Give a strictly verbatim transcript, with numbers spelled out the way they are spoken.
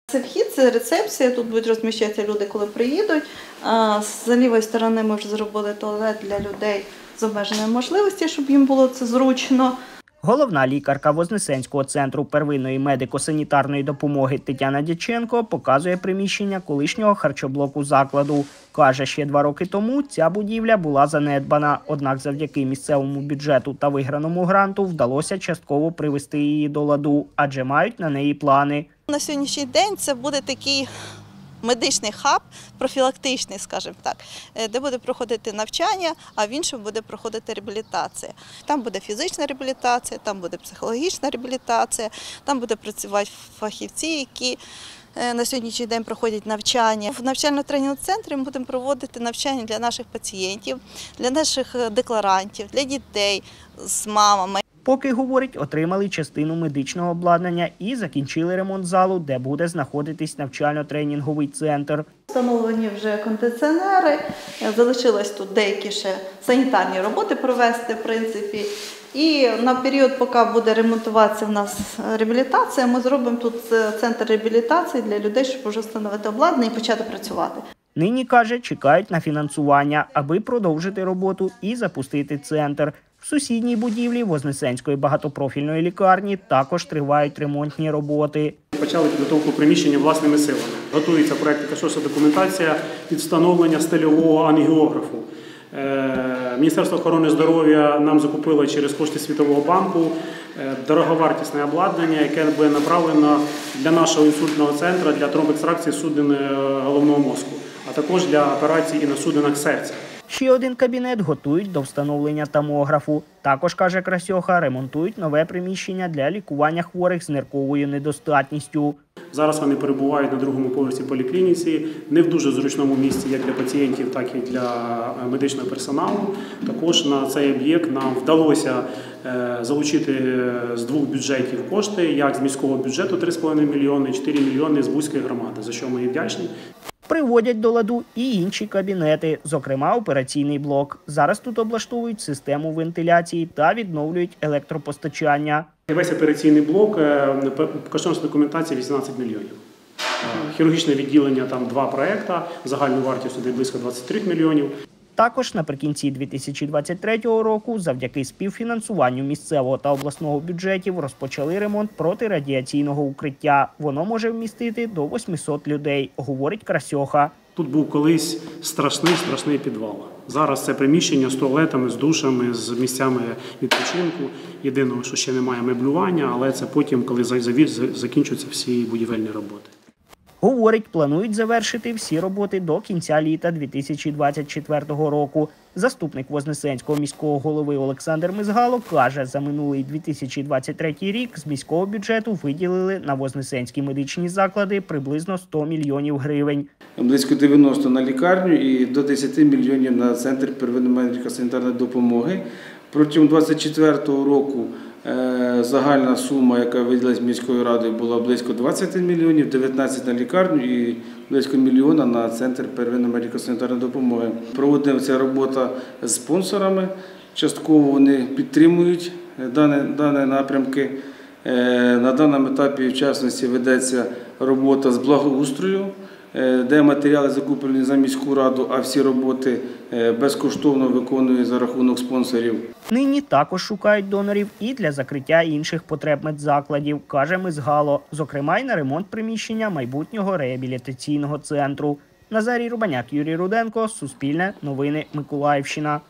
Це вхід, це рецепція, тут будуть розміщатися люди, коли приїдуть. З лівої сторони ми вже зробили туалет для людей з обмеженою можливістю, щоб їм було це зручно. Головна лікарка Вознесенського центру первинної медико-санітарної допомоги Тетяна Дяченко показує приміщення колишнього харчоблоку закладу. Каже, ще два роки тому ця будівля була занедбана, однак завдяки місцевому бюджету та виграному гранту вдалося частково привести її до ладу, адже мають на неї плани. На сьогоднішній день це буде такий медичний хаб, профілактичний, скажімо так, де буде проходити навчання, а в іншому буде проходити реабілітація. Там буде фізична реабілітація, там буде психологічна реабілітація, там буде працювати фахівці, які на сьогоднішній день проходять навчання. В навчально-тренінговому центрі ми будемо проводити навчання для наших пацієнтів, для наших декларантів, для дітей з мамами. Поки, говорить, отримали частину медичного обладнання і закінчили ремонт залу, де буде знаходитись навчально-тренінговий центр. Встановлені вже кондиціонери, залишилось тут деякі ще санітарні роботи провести, в принципі. І на період, поки буде ремонтуватися в нас реабілітація, ми зробимо тут центр реабілітації для людей, щоб вже встановити обладнання і почати працювати. Нині, каже, чекають на фінансування, аби продовжити роботу і запустити центр. В сусідній будівлі Вознесенської багатопрофільної лікарні також тривають ремонтні роботи. Почали підготовку приміщення власними силами. Готується проєктно-кошторисна документація під встановлення стельового ангіографу. Міністерство охорони здоров'я нам закупило через кошти Світового банку дороговартісне обладнання, яке буде направлено для нашого інсультного центру, для тромбоекстракції судин головного мозку, а також для операцій і на судинах серця. Ще один кабінет готують до встановлення томографу. Також, каже Красьоха, ремонтують нове приміщення для лікування хворих з нирковою недостатністю. Зараз вони перебувають на другому поверсі поліклініці, не в дуже зручному місці як для пацієнтів, так і для медичного персоналу. Також на цей об'єкт нам вдалося залучити з двох бюджетів кошти, як з міського бюджету три з половиною мільйони, чотири мільйони з Буської громади, за що ми їм вдячні. Приводять до ладу і інші кабінети, зокрема операційний блок. Зараз тут облаштовують систему вентиляції та відновлюють електропостачання. Весь операційний блок, кошторисна документація вісімнадцять мільйонів. Хірургічне відділення, там два проекти, загальну вартість туди близько двадцять три мільйонів. Також наприкінці дві тисячі двадцять третього року завдяки співфінансуванню місцевого та обласного бюджетів розпочали ремонт протирадіаційного укриття. Воно може вмістити до восьмисот людей, говорить Красьоха. Тут був колись страшний-страшний підвал. Зараз це приміщення з туалетами, з душами, з місцями відпочинку. Єдиного, що ще немає меблювання, але це потім, коли закінчуються всі будівельні роботи. Говорить, планують завершити всі роботи до кінця літа дві тисячі двадцять четвертого року. Заступник Вознесенського міського голови Олександр Мизгало каже, за минулий дві тисячі двадцять третій рік з міського бюджету виділили на вознесенські медичні заклади приблизно сто мільйонів гривень. Близько дев'яноста на лікарню і до десяти мільйонів на центр первинної медико-санітарної допомоги. Протягом двадцять четвертого року загальна сума, яка виділилась міською радою, була близько двадцяти мільйонів, дев'ятнадцять на лікарню і близько мільйона на центр первинної медико-санітарної допомоги. Проводиться робота з спонсорами, частково вони підтримують дані, дані напрямки. На даному етапі, в частності, ведеться робота з благоустрою, де матеріали закуплені за міську раду, а всі роботи безкоштовно виконують за рахунок спонсорів. Нині також шукають донорів і для закриття інших потреб медзакладів, каже Мизгало, зокрема й на ремонт приміщення майбутнього реабілітаційного центру. Назарій Рубаняк, Юрій Руденко, Суспільне, Новини, Миколаївщина.